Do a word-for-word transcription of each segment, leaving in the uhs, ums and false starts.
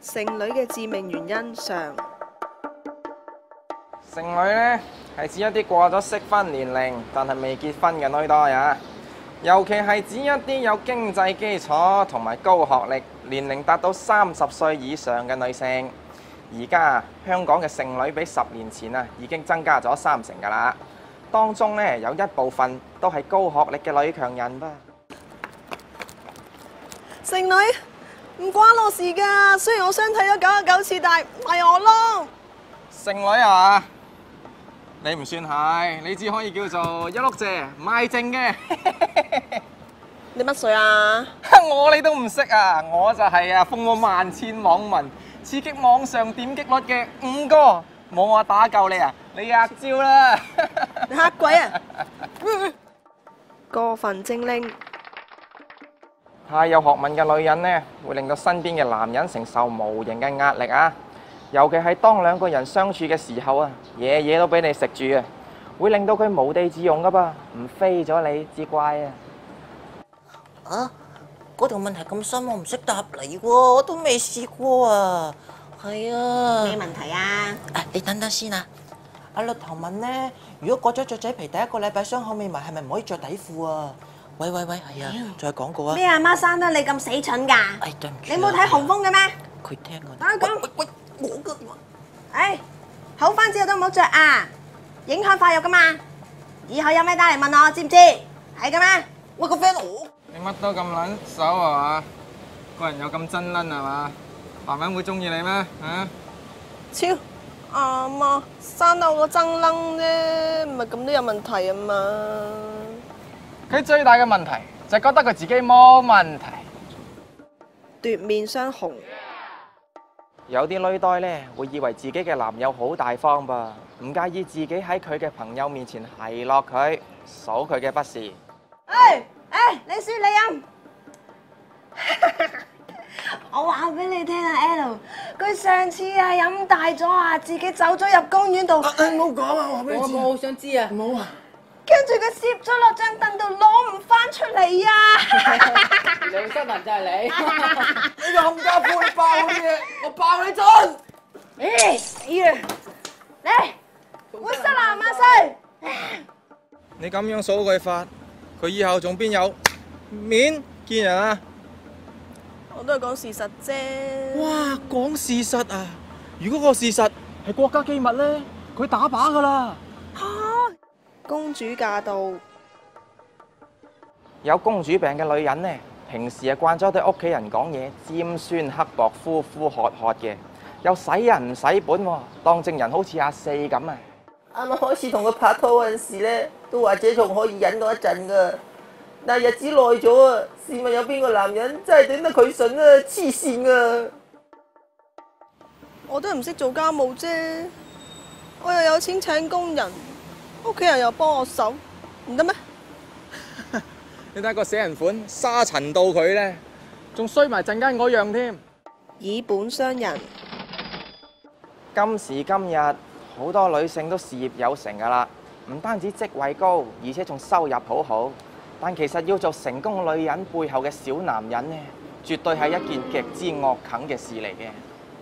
剩女嘅致命原因上， 剩女呢係指一啲過咗適婚年齡但係未結婚嘅女多啊，尤其係指一啲有經濟基礎同埋高學歷、年齡達到三十歲以上嘅女性。而家香港嘅剩女比十年前啊已經增加咗三成㗎啦，當中呢有一部分都係高學歷嘅女強人噃。 剩女唔關我事㗎，雖然我相睇咗九十九次，但係唔係我咯。 剩女啊，你唔算係，你只可以叫做一碌蔗賣剩嘅。 你乜水啊？ 我你都唔識啊！我就係啊，封咗萬千網民，刺激網上點擊率嘅五哥，冇我打夠你啊！你吔招啦！ 你嚇鬼啊！過分精靈。 太有學問嘅女人呢，會令到身邊嘅男人承受無形嘅壓力啊！尤其係當兩個人相處嘅時候啊，嘢嘢都俾你食住啊，會令到佢無地自容噶噃，唔飛咗你至怪啊！ 啊，嗰條問題咁深，我唔識答你喎，我都未試過啊。係啊。 咩問題啊？ 啊，你等等先啊。阿律頭問咧，如果割咗雀仔皮第一個禮拜傷口未埋，係咪唔可以着底褲啊？喂喂喂，係啊，仲有廣告啊！ 咩阿媽生得你咁死蠢㗎？ 哎，對唔住。 你冇睇紅楓嘅咩？ 佢聽我。 等我講。 喂喂，我嘅。 唉，好翻之後都唔好着啊，影響發育㗎嘛。以後有咩打嚟問我，知唔知？係㗎咩？ 喂，個 friend 我。 你乜都咁撚手係嘛？個人有咁真撚係嘛？男人會中意你咩？啊？ 超阿媽生得我個爭撚啫，唔係咁都有問題啊嘛。 佢最大嘅問題就係覺得佢自己冇問題。 奪面雙紅。 有啲女呆呢，會以為自己嘅男友好大方噃，唔介意自己喺佢嘅朋友面前奚落佢，數佢嘅不是。 誒誒，你輸你飲。我話俾你聽啊 ，L， 佢上次啊飲大咗啊，自己走咗入公園度。 誒，唔好講啊，我話俾你知。 我好想知啊。 唔好啊。 跟住佢攝咗落張凳度，攞唔翻出嚟啊！ 兩新聞就係你。 你個冚家富，你爆我啲嘢，我爆你樽。 誒死啊！嚟，活塞啦，萬歲！ 你咁樣數佢法，佢以後仲邊有面見人啊？ 我都係講事實啫。 哇，講事實啊！如果個事實係國家機密咧，佢打靶噶啦。 嚇！公主駕到。 有公主病嘅女人呢，平時啊慣咗對屋企人講嘢尖酸刻薄、呼呼喝喝嘅，又使人唔使本喎，當正人好似阿四咁啊！ 啱啱開始同佢拍拖嗰陣時咧，都或者仲可以忍到一陣噶，但係日子耐咗啊，試問有邊個男人真係頂得佢順啊？黐線啊！ 我都係唔識做家務啫，我又有錢請工人，屋企人又幫我手，唔得咩？ 你睇個死人款沙塵到佢咧，仲衰埋陣間嗰樣添。 以本傷人。 今時今日好多女性都事業有成噶啦，唔單止職位高，而且仲收入好好。但其實要做成功女人背後嘅小男人呢，絕對係一件極之惡啃嘅事嚟嘅。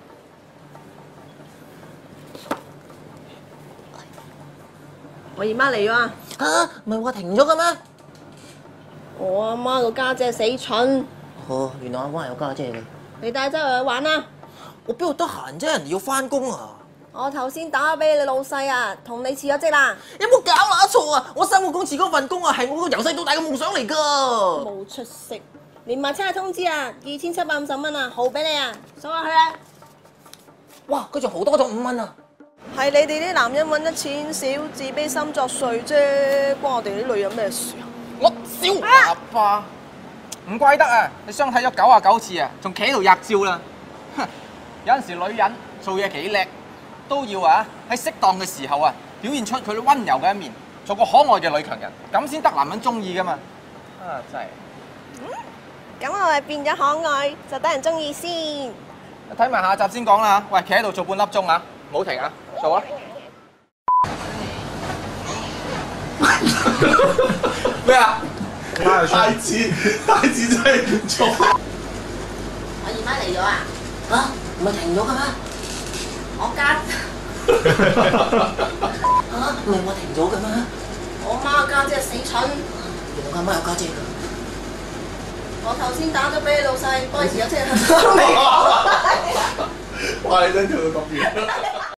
我姨媽嚟咗啊！ 嚇，唔係話停咗嘅咩？ 我阿媽個家姐死蠢。 哦，原來阿媽有家姐嘅。 你帶周圍去玩啦！ 我邊度得閒啫？人哋要翻工啊！ 我頭先打俾你老細啊，同你辭咗職啦。 有冇搞乸錯啊？我三個公辭嗰份工啊，係我由細到大嘅夢想嚟㗎。 冇出息，連埋差通知啊，二千七百五十蚊啊，號俾你啊，數下去啊！ 哇，佢仲好多咗五蚊啊！ 係你哋啲男人揾得錢少，自卑心作祟啫，關我哋啲女人咩事啊？ 我小爸爸，唔怪得啊！你相睇咗九啊九次啊，仲企喺度吔招啦！有陣時女人做嘢幾叻，都要啊喺適當嘅時候啊，表現出佢溫柔嘅一面，做個可愛嘅女強人，咁先得男人中意噶嘛！啊，真係。 咁我係變咗可愛，就得人中意先。 睇埋下集先講啦嚇。喂，企喺度做半粒鐘啊，唔好停啊，做啊！ 咩啊？太子，太子真係唔錯。 我姨媽嚟咗啊！ 嚇，唔係停咗嘅咩？ 我家嚇，唔係我停咗嘅咩？ 我媽家姐死蠢， 原來我阿媽有家姐㗎。 我頭先打咗俾你老細，不好意思，有車。 哇！你真做到咁遠。